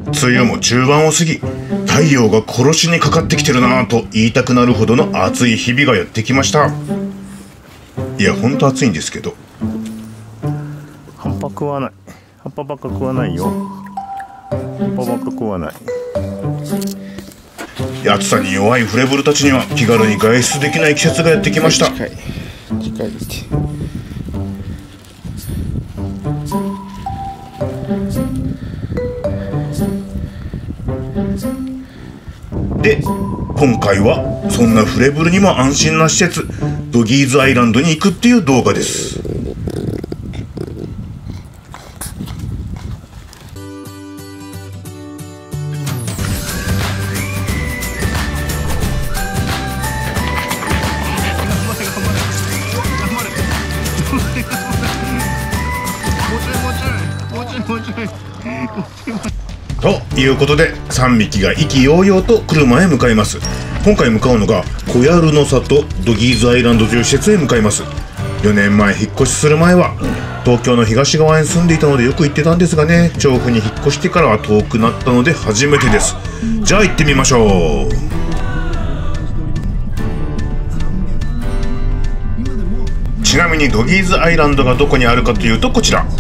梅雨も中盤を過ぎ、太陽が殺しにかかってきてるなぁと言いたくなるほどの暑い日々がやってきました。いや、ほんと暑いんですけど。 葉っぱ食わない。葉っぱばっか食わないよ。葉っぱばっか食わない。 暑さに弱いフレブルたちには気軽に外出できない季節がやってきました。 近いで、今回はそんなフレブルにも安心な施設、ドギーズアイランドに行くっていう動画です。ということで3匹が意気揚々と車へ向かいます。今回向かうのがコヤルの里ドギーズアイランドという施設へ向かいます。4年前引っ越しする前は東京の東側に住んでいたのでよく行ってたんですがね、調布に引っ越してからは遠くなったので初めてです。じゃあ行ってみましょう。ちなみにドギーズアイランドがどこにあるかというとこちら、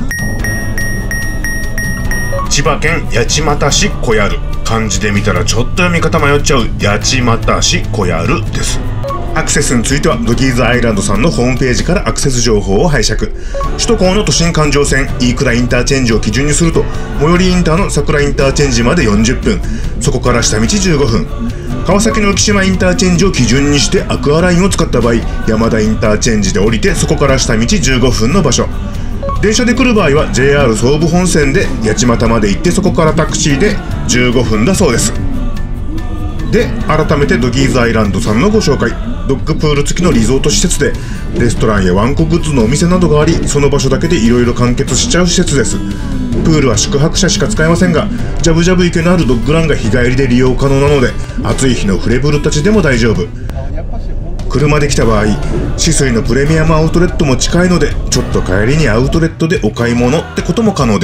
千葉県八街市コヤル。漢字で見たらちょっと読み方迷っちゃう八街市コヤルです。アクセスについてはドギーズアイランドさんのホームページからアクセス情報を拝借。首都高の都心環状線飯倉インターチェンジを基準にすると最寄りインターの桜インターチェンジまで40分、そこから下道15分。川崎の浮島インターチェンジを基準にしてアクアラインを使った場合、山田インターチェンジで降りてそこから下道15分の場所。電車で来る場合は JR 総武本線で八街まで行ってそこからタクシーで15分だそうです。で、改めてドギーズアイランドさんのご紹介。ドッグプール付きのリゾート施設でレストランやワンコグッズのお店などがあり、その場所だけでいろいろ完結しちゃう施設です。プールは宿泊者しか使えませんが、ジャブジャブ池のあるドッグランが日帰りで利用可能なので、暑い日のフレブルたちでも大丈夫。車で来た場合、酒々井のプレミアムアウトレットも近いので、ちょっと帰りにアウトレットでお買い物ってことも可能です。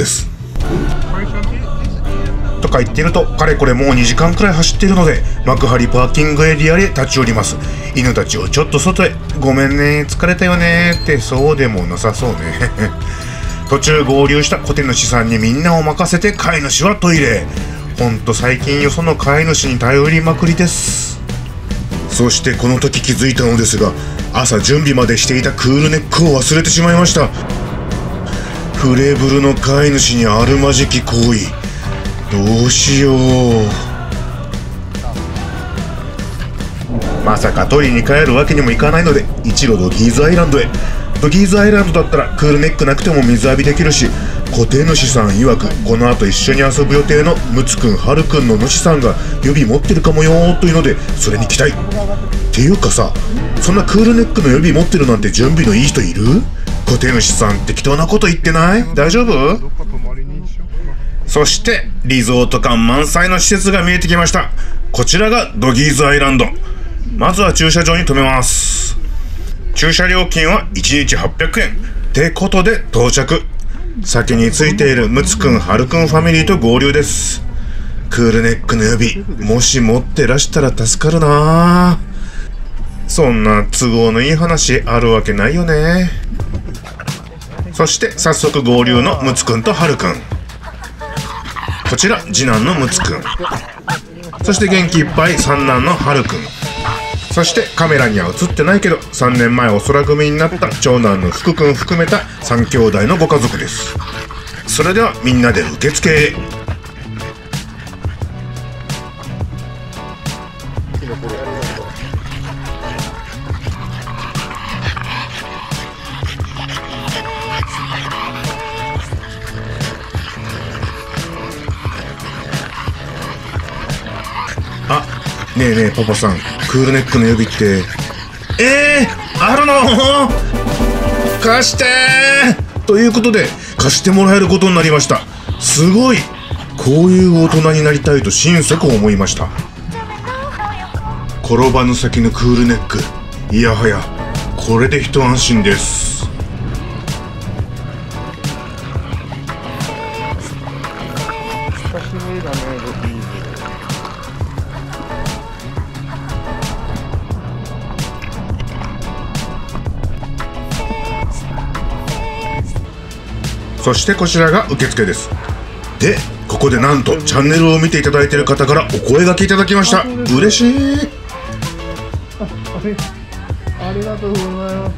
とか言っていると、かれこれもう2時間くらい走っているので、幕張パーキングエリアで立ち寄ります。犬たちをちょっと外へ。ごめんね、疲れたよねって、そうでもなさそうね。途中合流した小手主さんにみんなを任せて、飼い主はトイレ。ほんと最近よその飼い主に頼りまくりです。そしてこの時気づいたのですが、朝準備までしていたクールネックを忘れてしまいました。フレブルの飼い主にあるまじき行為、どうしよう。まさか取りに帰るわけにもいかないので、一路ドギーズアイランドへ。ドギーズアイランドだったらクールネックなくても水浴びできるし、小手主さん曰くこの後一緒に遊ぶ予定のムツくんハルくんの主さんが予備持ってるかもよーというので、それに期待。っていうかさ、そんなクールネックの予備持ってるなんて準備のいい人いる？小手主さん適当なこと言ってない？大丈夫？そしてリゾート感満載の施設が見えてきました。こちらがドギーズアイランド。まずは駐車場に停めます。駐車料金は1日800円ってことで到着。先についているムツくんハルくんファミリーと合流です。クールネックの予備もし持ってらしたら助かるな。そんな都合のいい話あるわけないよね。そして早速合流のムツくんとハルくん。こちら次男のムツくん、そして元気いっぱい三男のハルくん、そしてカメラには映ってないけど3年前お空組になった長男の福くん含めた3兄弟のご家族です。それではみんなで受付へ。あ、ねえねえパパさん、クールネックの予備ってあるの？貸してーということで貸してもらえることになりました。すごい、こういう大人になりたいと心底思いました。転ばぬ先のクールネック、いやはやこれで一安心です。 しぶりだね、ロビーズ。 そしてこちらが受付です。で、ここでなんとチャンネルを見ていただいている方からお声掛けいただきました。嬉しい。 ありがとうございます。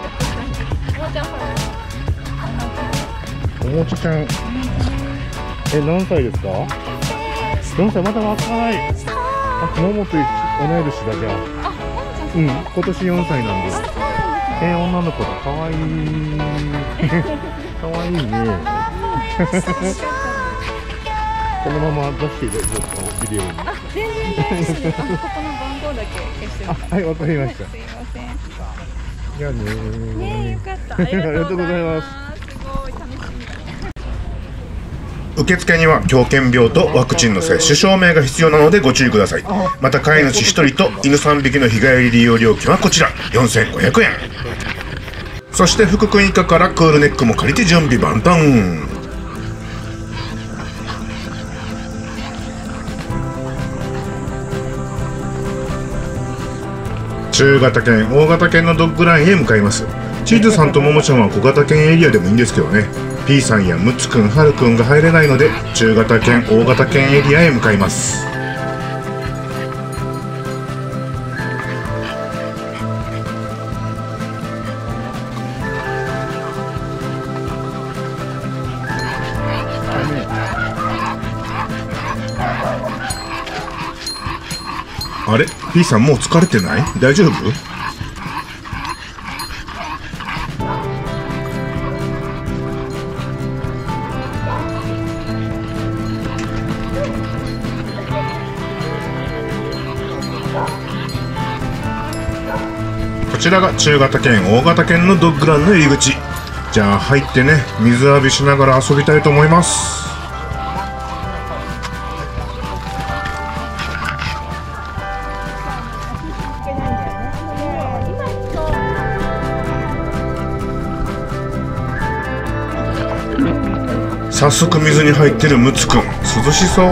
おもちちゃん、何歳ですか？4歳、まだ若い。あ、ももと同い年だじゃあ。うん、今年4歳なんです。女の子だ、かわいい。かわいいね。このまま出していただいてビデオに。 全然大丈夫です。ここの番号だけ消してます。 はい、わかりました。 すいません。 じゃあねねえ、よかった。ありがとうございます。すごい楽しみ。 受付には狂犬病とワクチンの接種証明が必要なのでご注意ください。また飼い主1人と犬3匹の日帰り利用料金はこちら4500円。そして福君一家からクールネックも借りて準備万端。中型犬、大型犬のドッグランへ向かいます。チーズさんとももちゃんは小型犬エリアでもいいんですけどね、 P さんやムツくん、ハルくんが入れないので中型犬、大型犬エリアへ向かいます。あれ P さんもう疲れてない？大丈夫？こちらが中型犬、大型犬のドッグランの入り口。じゃあ入ってね、水浴びしながら遊びたいと思います。早速水に入ってるムツくん、涼しそう。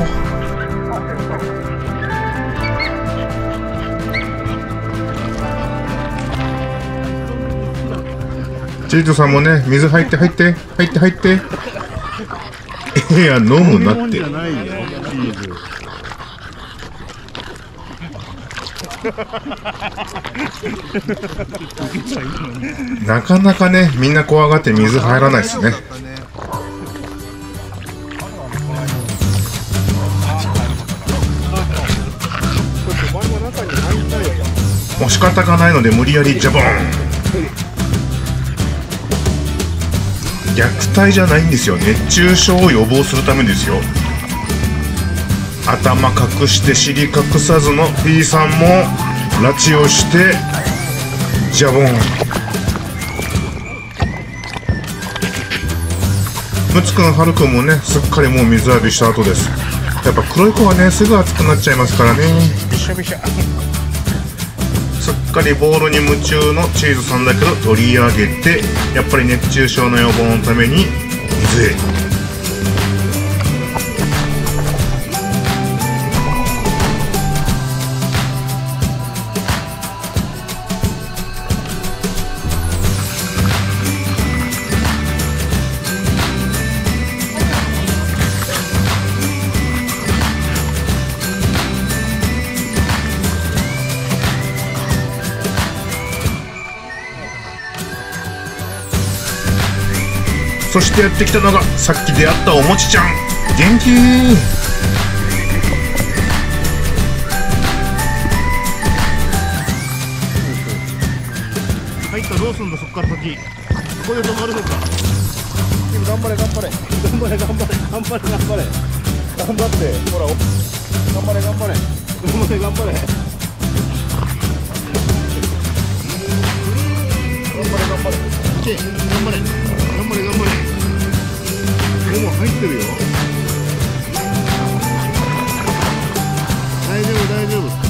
チートさんもね、水入って入って入って入って。いや、飲むなって。なかなかね、みんな怖がって水入らないですね。もう仕方がないので無理やりジャボン。虐待じゃないんですよ。熱中症を予防するためですよ。頭隠して尻隠さずの P さんも拉致をしてジャボン。ムツくん、ハルくんもね、すっかりもう水浴びした後です。やっぱ黒い子はね、すぐ熱くなっちゃいますからね。びしゃびしゃ。すっかりボールに夢中のチーズさんだけど、取り上げてやっぱり熱中症の予防のために水へ。そしてやってきたのがさっき出会ったおもちちゃん。元気。入った。どうすんだそっから先。ここで止まるのか。頑張れ頑張れ頑張れ頑張れ頑張れ頑張れ頑張れ頑張って。ほら頑張れ頑張れ頑張れ頑張れ頑張れ頑張れ。頑張れ頑張れ頑張れ。もう入ってるよ。大丈夫大丈夫。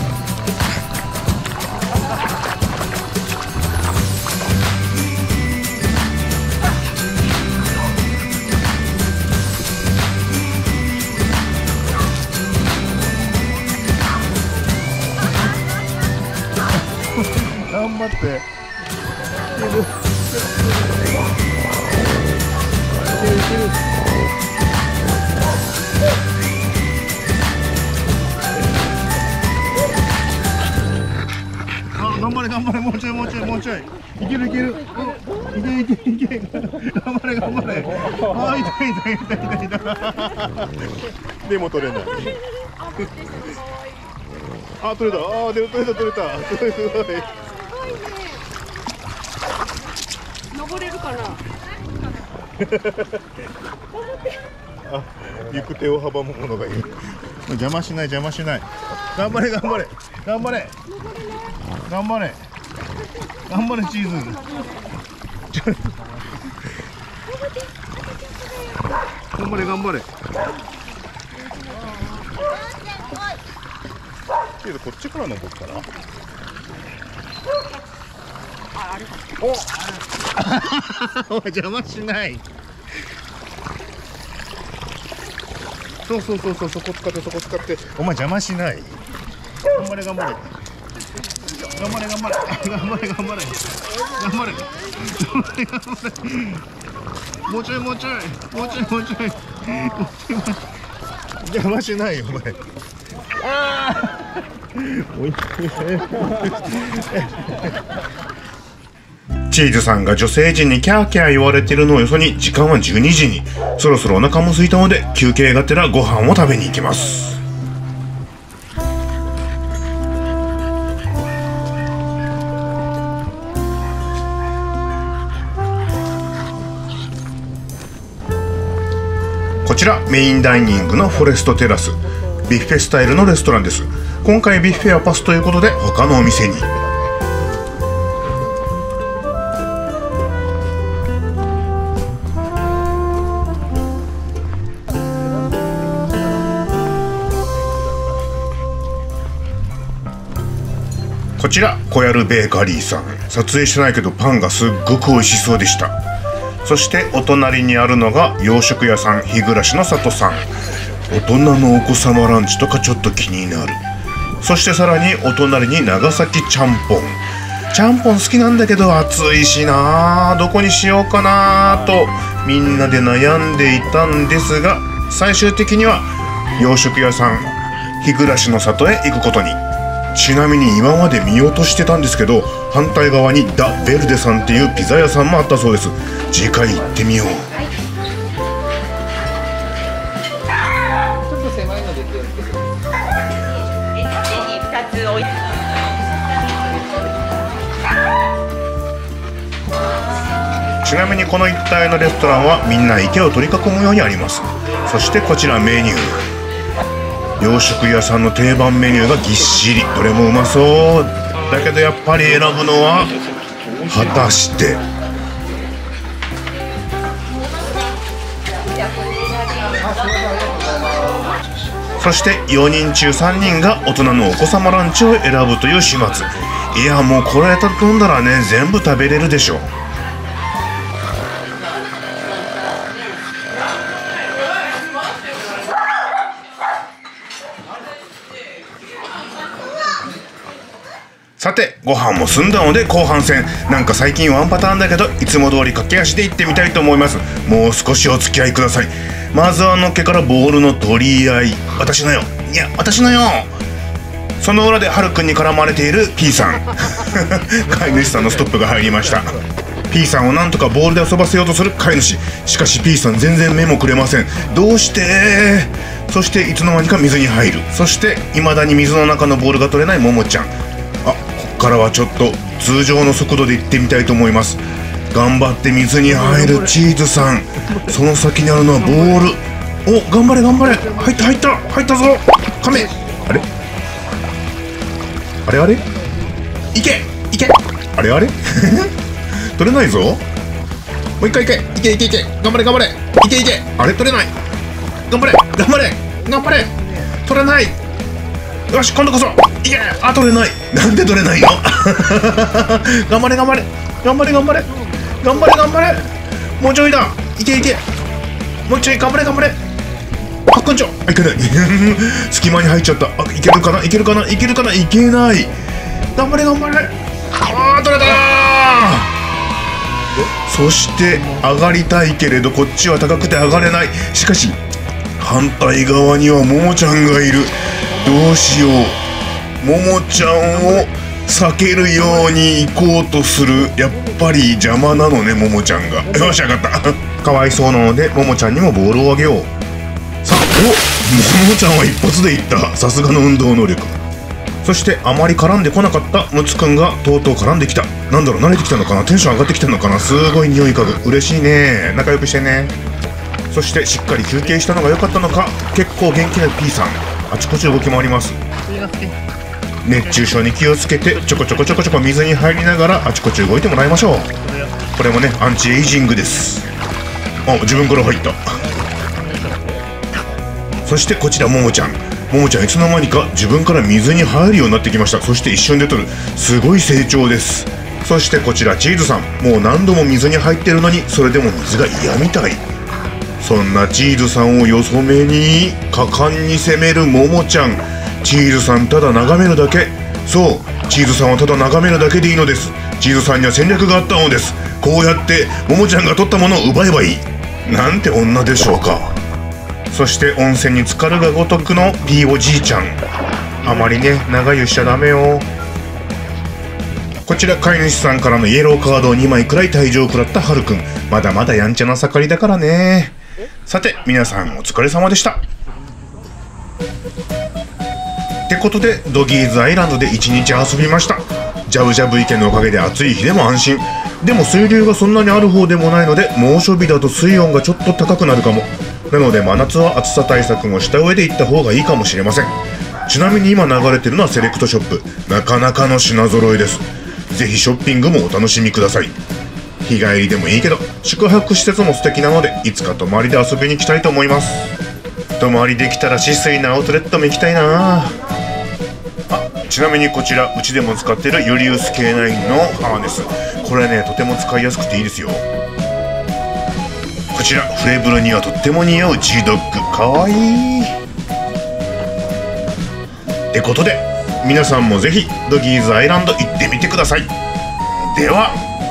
頑張って。いける。あ、頑張れ頑張れ、もうちょいもうちょいもうちょい。いけるいける。いけいけいけ。頑張れ頑張れ。あ、痛い痛い痛い痛い痛い。でも取れない。あ、取れた。あ、取れた。すごいすごい。 登れるかな。 あ、行く手を阻むものがいる。邪魔しない邪魔しない。頑張れ頑張れ頑張れ頑張れ頑張れチーズ。頑張れ頑張れ。チーズこっちから登ったら。お邪魔しない。そうそこ使ってお前邪魔しない。頑張れ頑張れ頑張れ頑張れ頑張れ頑張れ頑張れもうちょいもうちょいもうちょいもうちょい邪魔しないよお前。ああチーズさんが女性陣にキャーキャー言われてるのをよそに時間は12時に。そろそろお腹も空いたので休憩がてらご飯を食べに行きます。こちらメインダイニングのフォレストテラス、ビュッフェスタイルのレストランです。今回ビュッフェはパスということで他のお店に。こちらコヤルベーカリーさん、撮影してないけどパンがすっごく美味しそうでした。そしてお隣にあるのが洋食屋さん日暮の里さん。大人のお子様ランチとかちょっと気になる。そしてさらにお隣に長崎ちゃんぽん。ちゃんぽん好きなんだけど暑いしな、どこにしようかなとみんなで悩んでいたんですが、最終的には洋食屋さん日暮の里へ行くことに。ちなみに今まで見落としてたんですけど、反対側にダ・ベルデさんっていうピザ屋さんもあったそうです。次回行ってみよう。ちなみにこの一帯のレストランはみんな池を取り囲むようにあります。そしてこちらメニュー、洋食屋さんの定番メニューがぎっしり、どれもうまそうだけどやっぱり選ぶのは果たして。そして4人中3人が大人のお子様ランチを選ぶという始末。いやもうこれ頼んだらね全部食べれるでしょ。さてご飯も済んだので後半戦。なんか最近ワンパターンだけどいつも通り駆け足で行ってみたいと思います。もう少しお付き合いください。まずはのっけからボールの取り合い。私のよ、いや私のよ。その裏でハルくんに絡まれている P さん飼い主さんのストップが入りました。 P さんをなんとかボールで遊ばせようとする飼い主。しかし P さん全然目もくれません。どうして。そしていつの間にか水に入る。そして未だに水の中のボールが取れないももちゃん。ここからはちょっと通常の速度で行ってみたいと思います。頑張って水に入るチーズさん。その先にあるのはボール。お、頑張れ頑張れ。入った入った入ったぞ。カメ。あれあれあれ、いけいけ。あれあれ取れないぞ。もう一回いけいけいけいけ。頑張れ頑張れ。いけいけ。あれ取れない。頑張れ頑張れ頑張れ。取れない。よし今度こそいけ。あ、取れない。なんで取れないの頑張れ頑張れ頑張れ頑張れ頑張れ頑張れ。もうちょいだ。いけいけ。もうちょい頑張れ頑張れ。あっこんちょ。いけない隙間に入っちゃった。あ、いけるかないけるかないけるかな。いけない。頑張れ頑張れ。あ取れたー。そして上がりたいけれどこっちは高くて上がれない。しかし反対側にはももちゃんがいる。どうしよう。ももちゃんを避けるように行こうとする。やっぱり邪魔なのね、ももちゃんが。よし、上がった。かわいそうなのでももちゃんにもボールをあげよう。さあ、ももちゃんは一発でいった。さすがの運動能力。そしてあまり絡んでこなかったむつくんがとうとう絡んできた。なんだろう、慣れてきたのかな、テンション上がってきたのかな。すごい匂い嗅ぐ。嬉しいね。仲良くしてね。そしてしっかり休憩したのが良かったのか、結構元気な P さん、あちこち動き回ります。熱中症に気をつけてちょこちょこ水に入りながらあちこち動いてもらいましょう。これもね、アンチエイジングです。あ、自分から入った。そしてこちらももちゃんいつの間にか自分から水に入るようになってきました。そして一瞬で取る。すごい成長です。そしてこちらチーズさん、もう何度も水に入ってるのにそれでも水が嫌みたい。そんなチーズさんをよそめに果敢に攻めるももちゃん。チーズさんただ眺めるだけ。そう、チーズさんはただ眺めるだけでいいのです。チーズさんには戦略があったのです。こうやってももちゃんが取ったものを奪えばいい。なんて女でしょうか。そして温泉に浸かるがごとくの P おじいちゃん。あまりね、長湯しちゃダメよ。こちら飼い主さんからのイエローカードを2枚くらい退場を食らったはるくん。まだまだやんちゃな盛りだからね。さて皆さんお疲れ様でした。ってことでドギーズアイランドで1日遊びました。ジャブジャブ池のおかげで暑い日でも安心。でも水流がそんなにある方でもないので猛暑日だと水温がちょっと高くなるかも。なので真夏は暑さ対策もした上で行った方がいいかもしれません。ちなみに今流れてるのはセレクトショップ。なかなかの品揃えです。ぜひショッピングもお楽しみください。日帰りでもいいけど宿泊施設も素敵なのでいつか泊まりで遊びに行きたいと思います。泊まりできたら止水のアウトレットも行きたいな。ちなみにこちらうちでも使っているユリウス K9 のハーネス、これねとても使いやすくていいですよ。こちらフレブルにはとっても似合う G ドッグ、かわいい。ってことで皆さんもぜひドギーズアイランド行ってみてください。では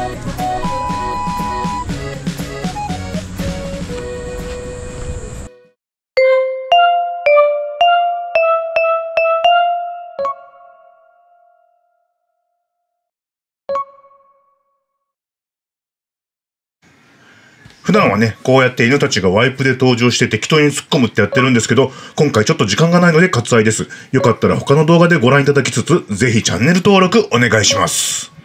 普段はね、こうやって犬たちがワイプで登場して適当に突っ込むってやってるんですけど、今回ちょっと時間がないので割愛です。よかったら他の動画でご覧いただきつつ、ぜひチャンネル登録お願いします。